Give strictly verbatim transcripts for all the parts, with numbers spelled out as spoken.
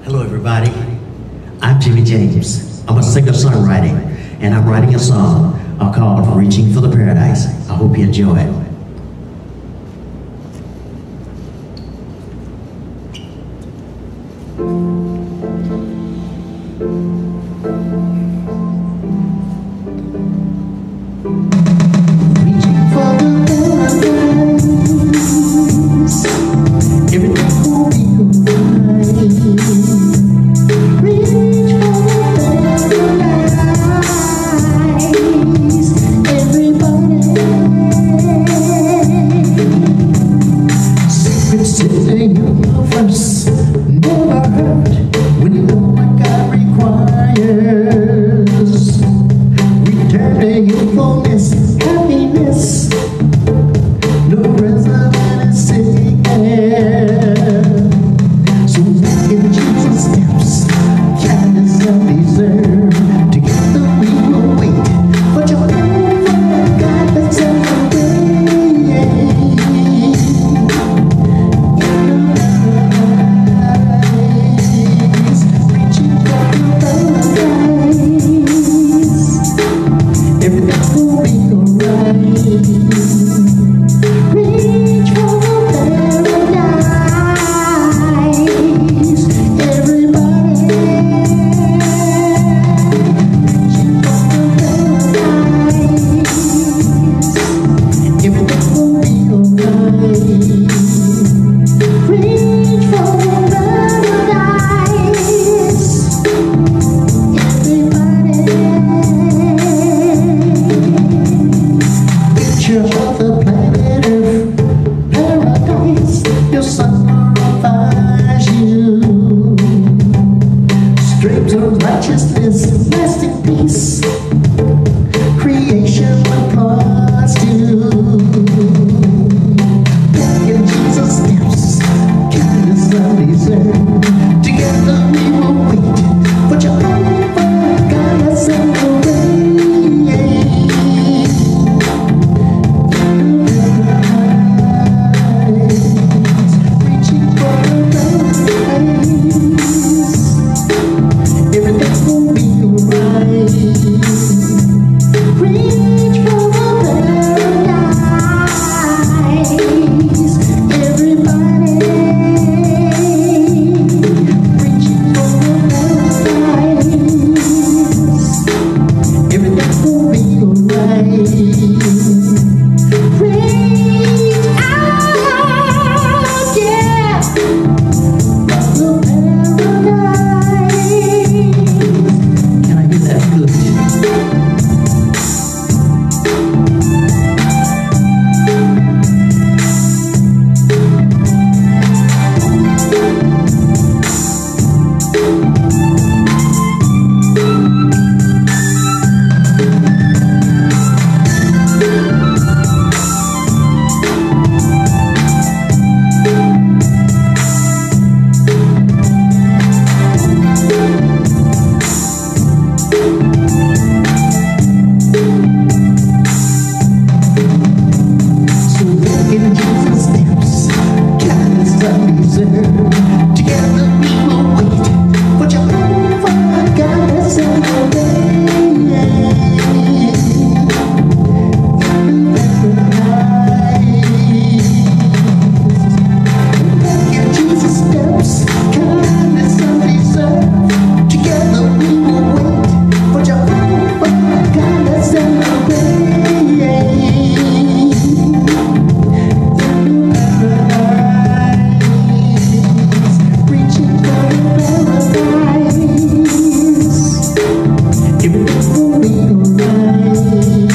Hello everybody, I'm Jimmy James. I'm a singer-songwriter and I'm writing a song called Reaching for the Paradise. I hope you enjoy it. Reaching for the paradise, everything will be alright. Reach for the paradise, everybody. Secrets to the universe never hurt when you know what God requires. Return to youthfulness, happiness, no resident is sickness. So walk in Jesus' steps, kindness undeserved. Together we will wait for Jehovah God to celebrate. Reaching for the paradise, everything will be alright. Reach for the paradise, everybody. Reaching for the paradise, everything will be alright. Reach for the paradise, everybody. Picture of the planet Earth, paradise, your sun glorifies you. Streams of righteousness, lasting peace, creation applauds you. Back in Jesus' steps, kindness undeserved. Together we will wait for Jehovah God to celebrate. Reaching for the paradise, everything will be alright. Reach for the paradise, everybody. Reaching for the paradise, everything will be alright. Reach out, yeah, for the paradise. Can I get that good? So walk in Jesus' steps, kindness undeserved. Together we will wait for Jehovah God to celebrate. Walk in Jesus' steps, kindness undeserved. Together we will wait for Jehovah God to celebrate. Reaching for the paradise, everything will be alright.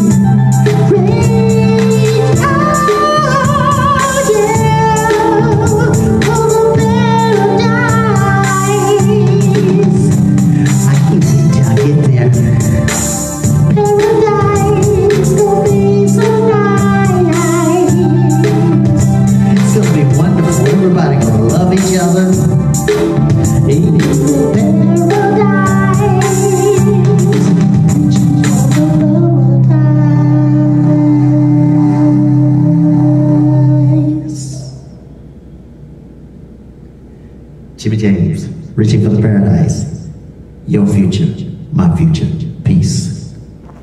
Reach out, yeah, for the paradise. I can't wait till I get there. Paradise gonna be so nice. It's gonna be wonderful. Everybody gonna love each other. Ain't it the paradise? Reaching for the paradise. Jimmy James. reaching for the paradise. Your future, my future. Peace.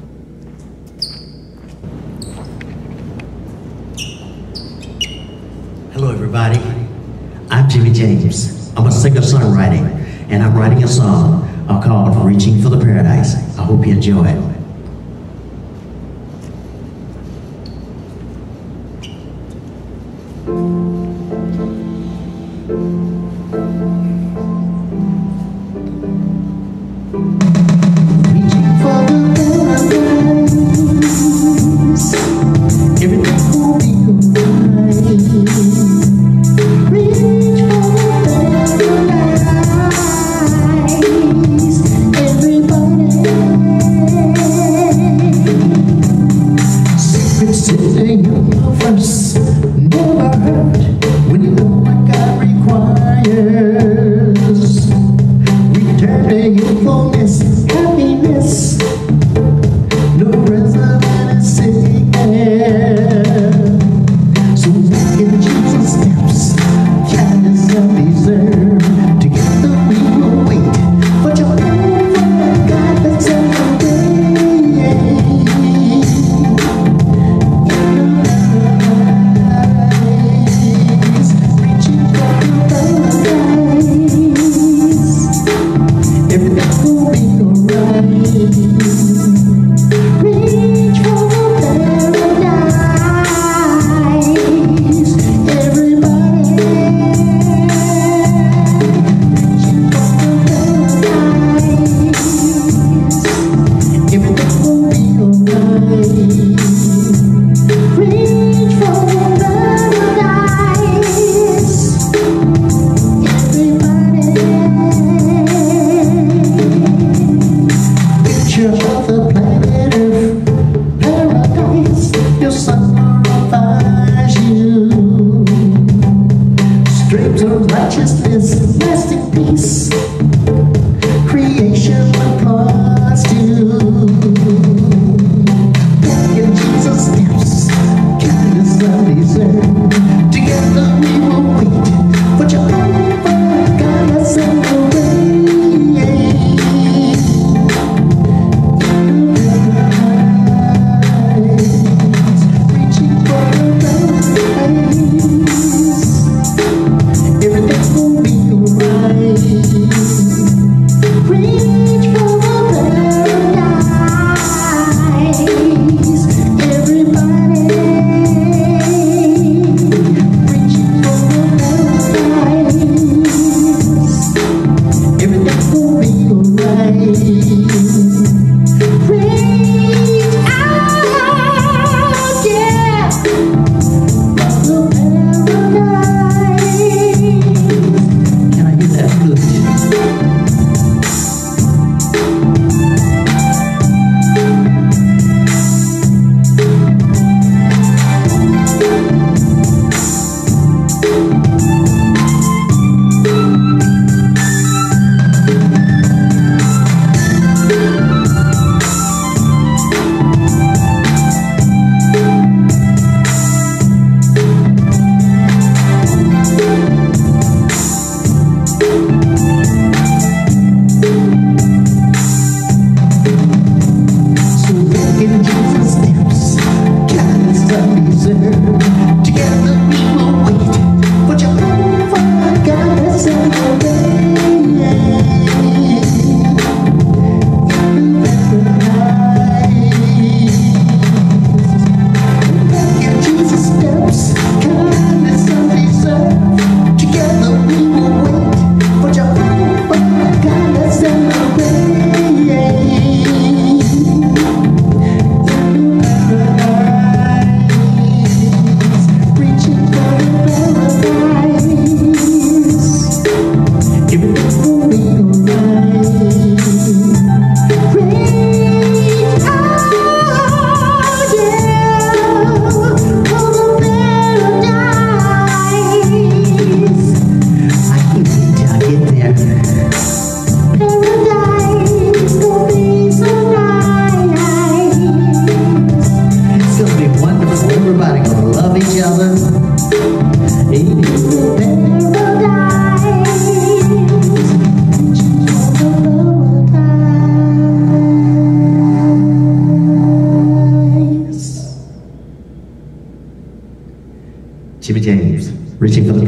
Hello everybody, I'm Jimmy James. I'm a singer-songwriter, and I'm writing a song called Reaching for the Paradise. I hope you enjoy it. Everybody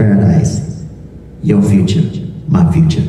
paradise. Your future, my future.